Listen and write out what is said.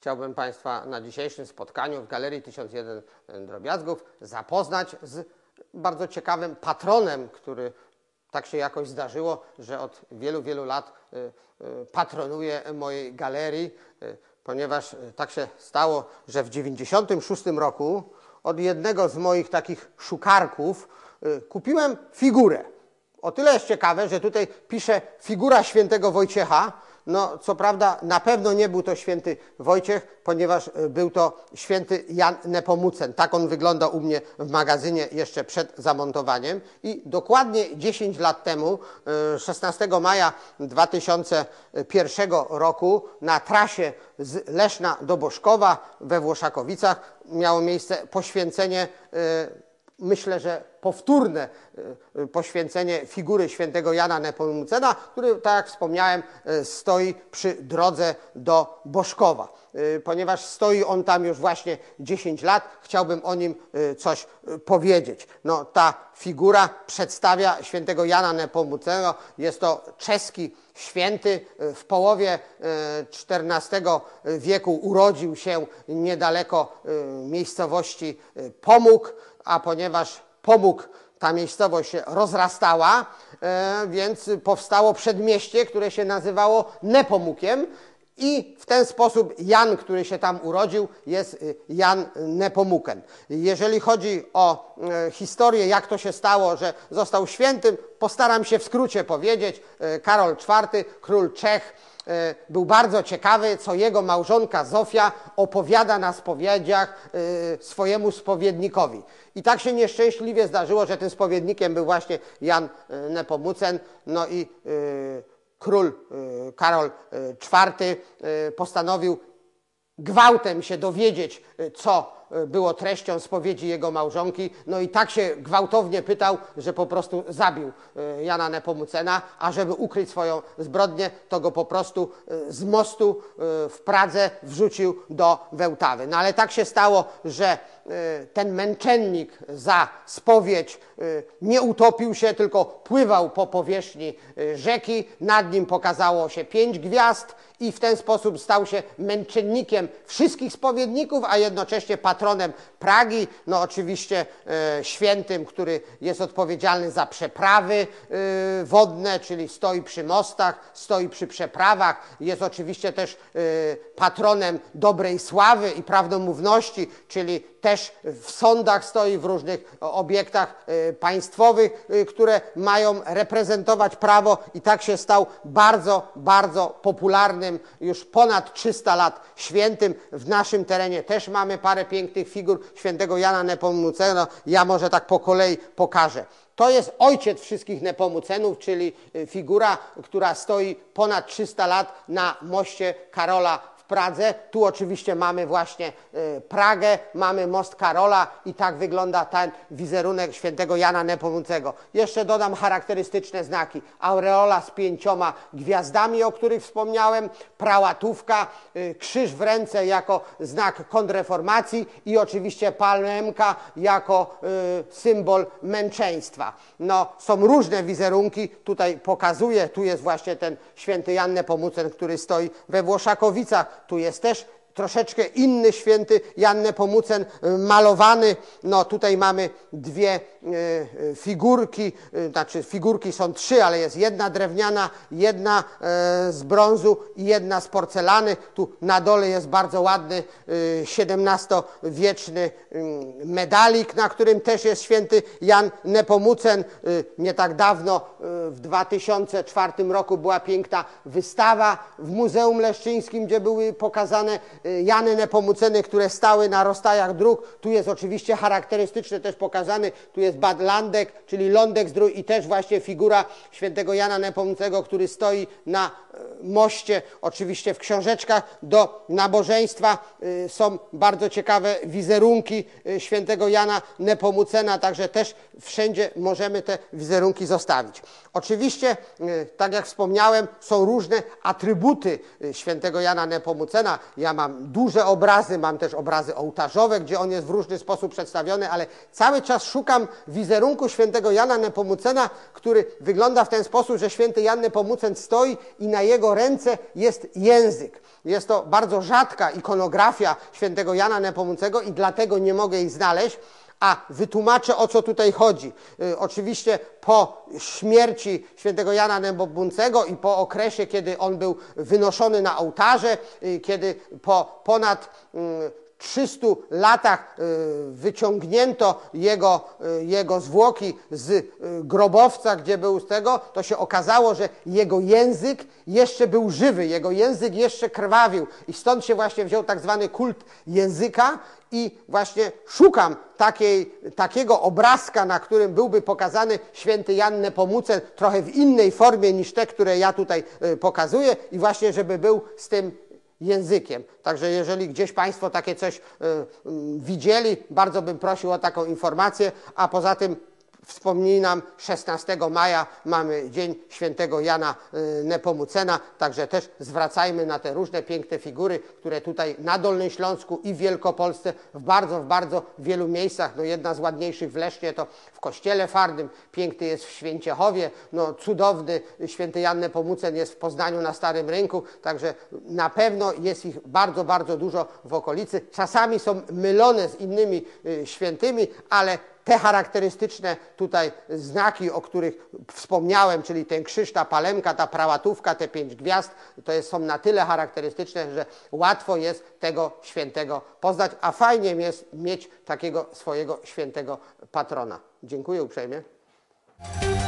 Chciałbym Państwa na dzisiejszym spotkaniu w Galerii 1001 Drobiazgów zapoznać z bardzo ciekawym patronem, który tak się jakoś zdarzyło, że od wielu, wielu lat patronuje mojej galerii, ponieważ tak się stało, że w 1996 roku od jednego z moich takich szukarków kupiłem figurę. O tyle jest ciekawe, że tutaj pisze figura świętego Wojciecha. No, co prawda na pewno nie był to święty Wojciech, ponieważ był to święty Jan Nepomucen. Tak on wygląda u mnie w magazynie jeszcze przed zamontowaniem. I dokładnie 10 lat temu, 16 maja 2001 roku, na trasie z Leszna do Boszkowa we Włoszakowicach miało miejsce poświęcenie, myślę, że powtórne poświęcenie figury świętego Jana Nepomucena, który, tak jak wspomniałem, stoi przy drodze do Boszkowa. Ponieważ stoi on tam już właśnie 10 lat, chciałbym o nim coś powiedzieć. No, ta figura przedstawia świętego Jana Nepomucena. Jest to czeski święty. W połowie XIV wieku urodził się niedaleko miejscowości Pomuk, a ponieważ Pomuk, ta miejscowość się rozrastała, więc powstało przedmieście, które się nazywało Nepomukiem i w ten sposób Jan, który się tam urodził, jest Jan Nepomuken. Jeżeli chodzi o historię, jak to się stało, że został świętym, postaram się w skrócie powiedzieć. Karol IV, król Czech, był bardzo ciekawy, co jego małżonka Zofia opowiada na spowiedziach swojemu spowiednikowi. I tak się nieszczęśliwie zdarzyło, że tym spowiednikiem był właśnie Jan Nepomucen. No i król Karol IV postanowił gwałtem się dowiedzieć, co było treścią spowiedzi jego małżonki. No i tak się gwałtownie pytał, że po prostu zabił Jana Nepomucena, a żeby ukryć swoją zbrodnię, to go po prostu z mostu w Pradze wrzucił do Wełtawy. No ale tak się stało, że ten męczennik za spowiedź nie utopił się, tylko pływał po powierzchni rzeki. Nad nim pokazało się 5 gwiazd i w ten sposób stał się męczennikiem wszystkich spowiedników, a jednocześnie patronem Pragi. No oczywiście świętym, który jest odpowiedzialny za przeprawy wodne, czyli stoi przy mostach, stoi przy przeprawach. Jest oczywiście też patronem dobrej sławy i prawdomówności, czyli też w sądach stoi, w różnych obiektach państwowych, które mają reprezentować prawo i tak się stał bardzo, bardzo popularnym, już ponad 300 lat świętym. W naszym terenie też mamy parę pięknych figur świętego Jana Nepomucena. Ja może tak po kolei pokażę. To jest ojciec wszystkich Nepomucenów, czyli figura, która stoi ponad 300 lat na moście Karola w Pradze. Tu oczywiście mamy właśnie Pragę, mamy most Karola i tak wygląda ten wizerunek świętego Jana Nepomucego. Jeszcze dodam charakterystyczne znaki. Aureola z 5 gwiazdami, o których wspomniałem, prałatówka, krzyż w ręce jako znak kontrreformacji i oczywiście palmemka jako symbol męczeństwa. No, są różne wizerunki, tutaj pokazuję, tu jest właśnie ten święty Jan Nepomucen, który stoi we Włoszakowicach. Tu jest też troszeczkę inny święty Jan Nepomucen malowany. No tutaj mamy dwie figurki, znaczy figurki są 3, ale jest jedna drewniana, jedna z brązu i jedna z porcelany. Tu na dole jest bardzo ładny XVII-wieczny medalik, na którym też jest święty Jan Nepomucen. Nie tak dawno, w 2004 roku była piękna wystawa w Muzeum Leszczyńskim, gdzie były pokazane Jany Nepomuceny, które stały na rozstajach dróg. Tu jest oczywiście charakterystyczny też pokazany, tu jest Bad Landeck, czyli Lądek-Zdrój i też właśnie figura świętego Jana Nepomucego, który stoi na moście. Oczywiście w książeczkach do nabożeństwa są bardzo ciekawe wizerunki świętego Jana Nepomucena, także też wszędzie możemy te wizerunki zostawić. Oczywiście, tak jak wspomniałem, są różne atrybuty świętego Jana Nepomucena. Ja mam mam duże obrazy, mam też obrazy ołtarzowe, gdzie on jest w różny sposób przedstawiony, ale cały czas szukam wizerunku świętego Jana Nepomucena, który wygląda w ten sposób, że święty Jan Nepomucen stoi i na jego ręce jest język. Jest to bardzo rzadka ikonografia świętego Jana Nepomucego i dlatego nie mogę jej znaleźć, a wytłumaczę, o co tutaj chodzi. Oczywiście po śmierci świętego Jana Nepomucego i po okresie, kiedy on był wynoszony na ołtarze, kiedy po ponad 300 latach wyciągnięto jego zwłoki z grobowca, gdzie był z tego, to się okazało, że jego język jeszcze był żywy, jego język jeszcze krwawił i stąd się właśnie wziął tak zwany kult języka i właśnie szukam takiego obrazka, na którym byłby pokazany święty Jan Nepomucen trochę w innej formie niż te, które ja tutaj pokazuję i właśnie, żeby był z tym językiem. Także jeżeli gdzieś Państwo takie coś widzieli, bardzo bym prosił o taką informację, a poza tym wspominam, 16 maja mamy Dzień Świętego Jana Nepomucena, także też zwracajmy na te różne piękne figury, które tutaj na Dolnym Śląsku i w Wielkopolsce w bardzo wielu miejscach, no jedna z ładniejszych w Lesznie to w Kościele Farnym, piękny jest w Święciechowie, no cudowny święty Jan Nepomucen jest w Poznaniu na Starym Rynku, także na pewno jest ich bardzo dużo w okolicy. Czasami są mylone z innymi świętymi, ale te charakterystyczne tutaj znaki, o których wspomniałem, czyli ten krzyż, ta palemka, ta prałatówka, te 5 gwiazd, są na tyle charakterystyczne, że łatwo jest tego świętego poznać, a fajnie jest mieć takiego swojego świętego patrona. Dziękuję uprzejmie.